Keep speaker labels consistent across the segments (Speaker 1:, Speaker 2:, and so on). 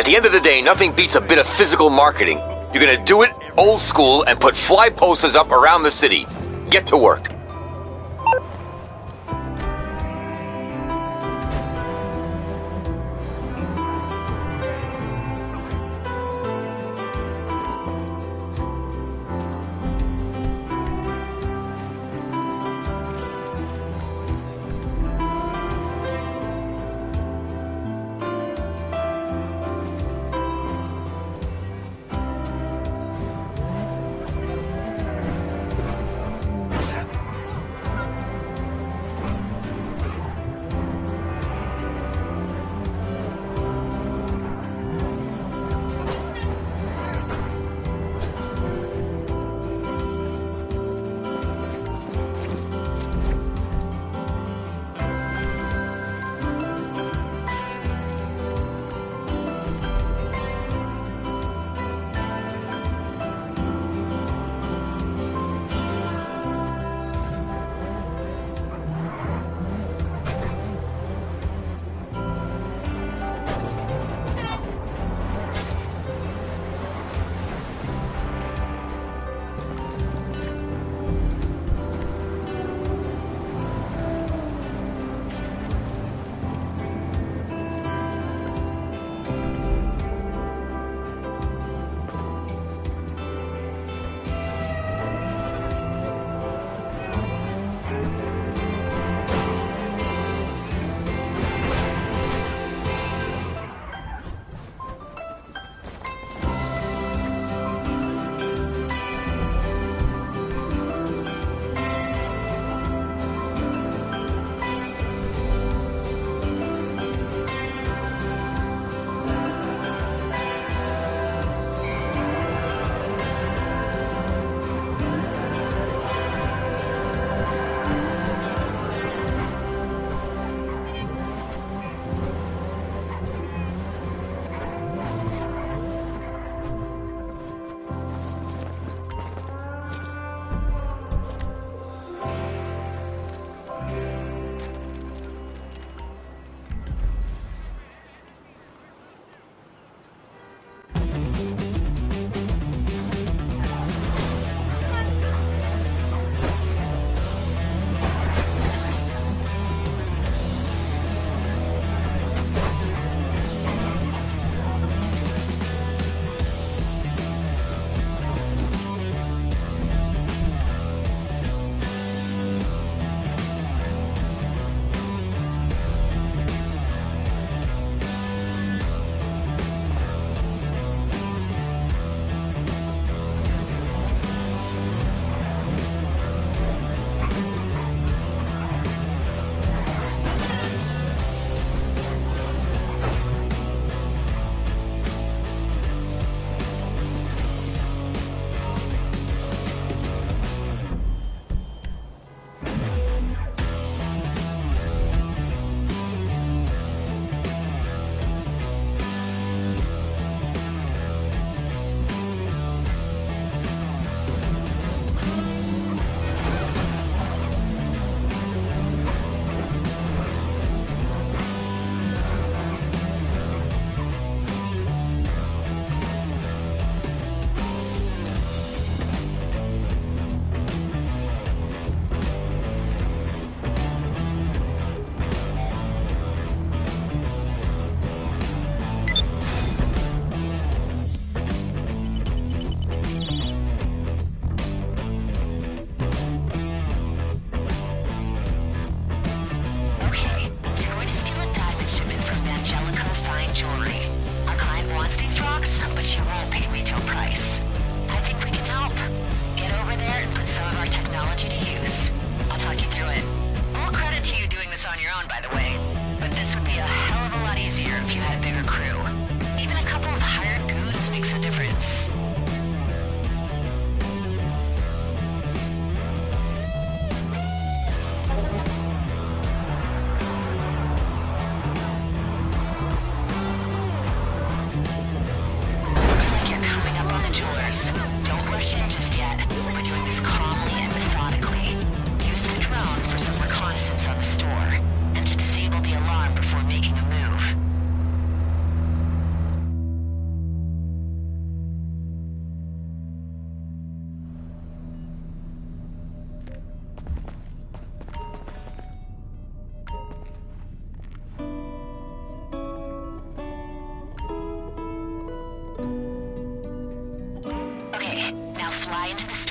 Speaker 1: At the end of the day, nothing beats a bit of physical marketing. You're gonna do it old school and put fly posters up around the city. Get to work.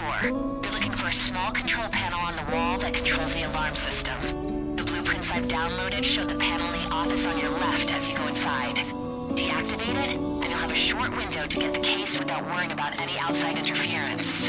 Speaker 2: 4. You're looking for a small control panel on the wall that controls the alarm system. The blueprints I've downloaded show the panel in the office on your left as you go inside. Deactivate it, and you'll have a short window to get the case without worrying about any outside interference.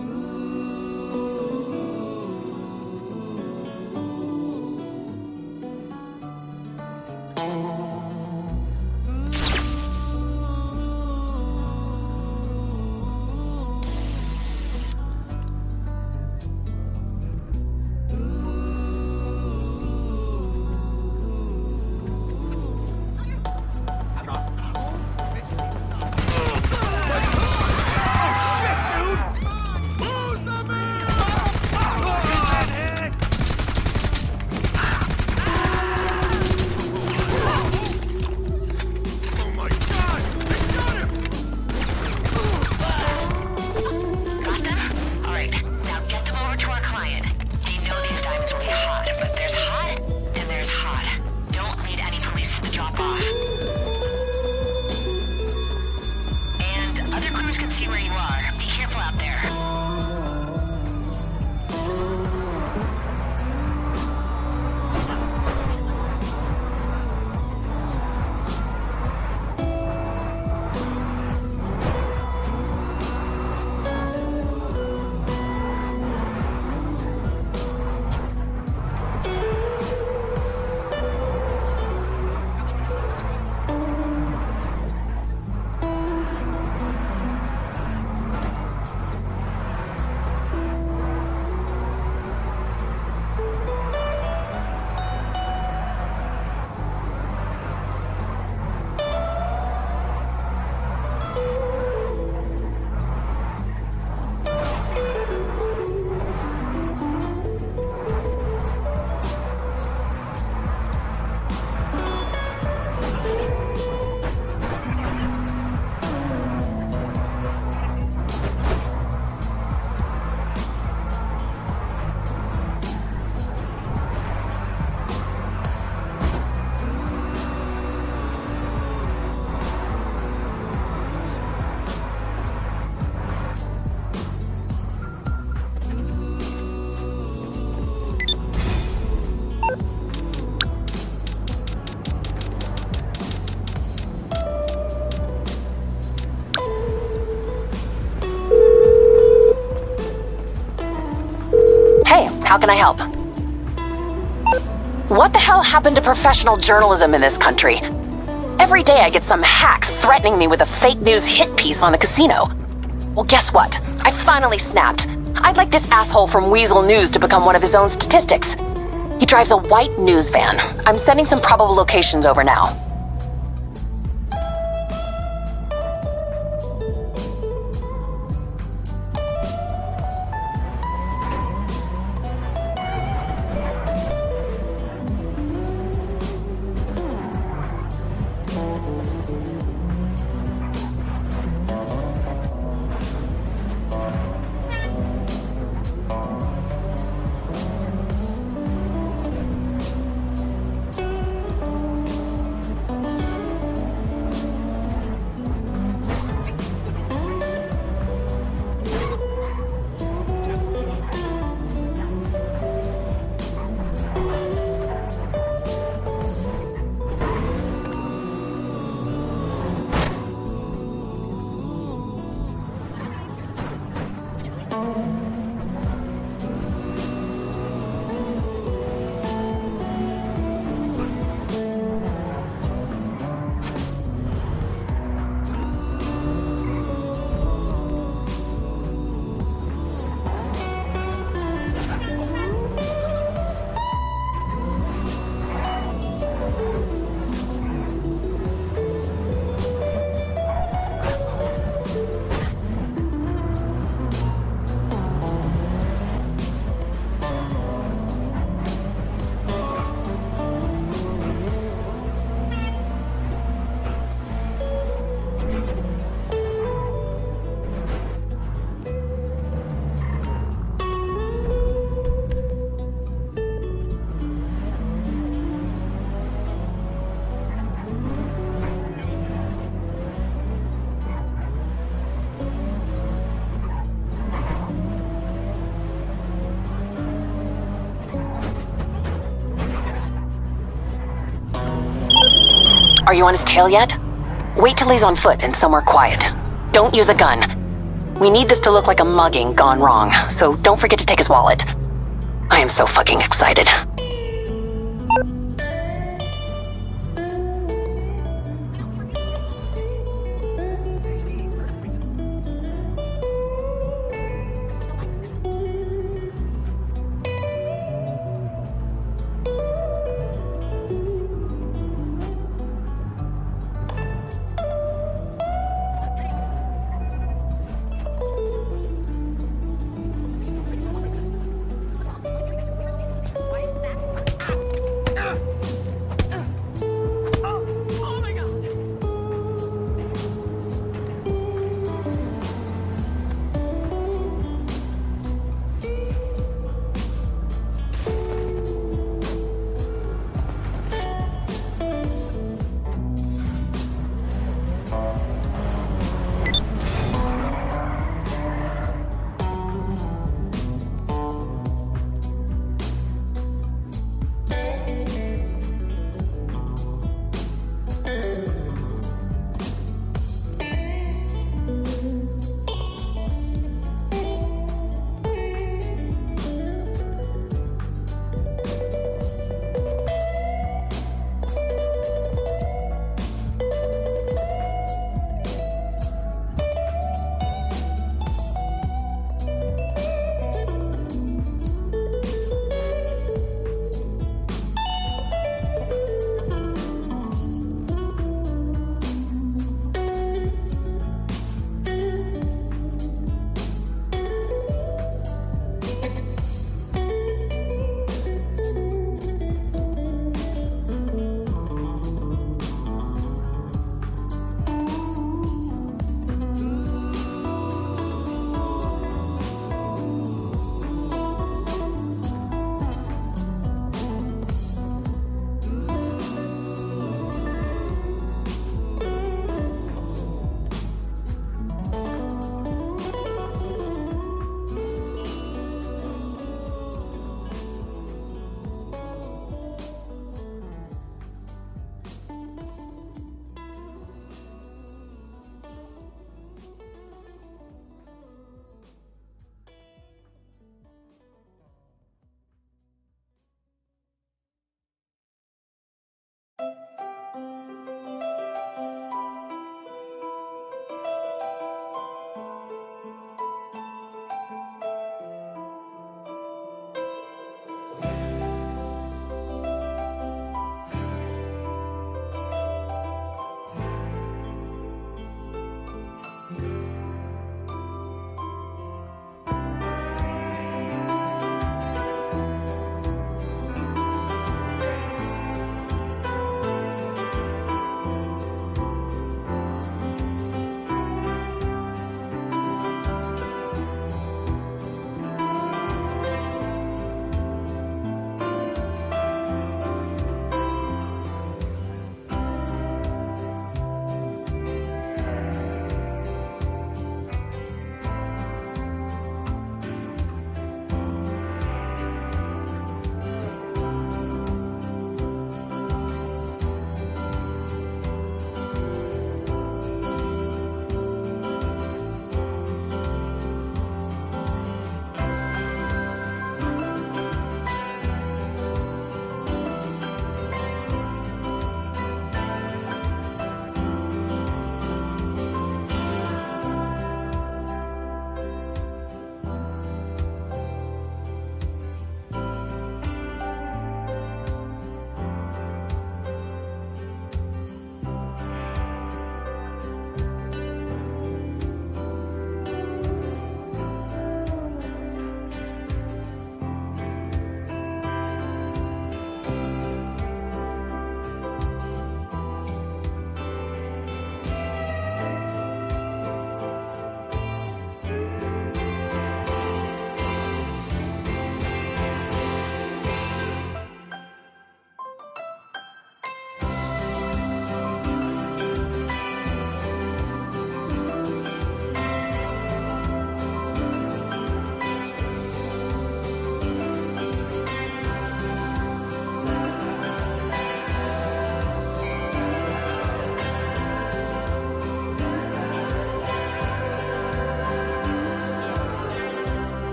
Speaker 3: How can I help? What the hell happened to professional journalism in this country? Every day I get some hack threatening me with a fake news hit piece on the casino. Well, guess what? I finally snapped. I'd like this asshole from Weasel News to become one of his own statistics. He drives a white news van. I'm sending some probable locations over now. Are you on his tail yet? Wait till he's on foot and somewhere quiet. Don't use a gun. We need this to look like a mugging gone wrong, so don't forget to take his wallet. I am so fucking excited.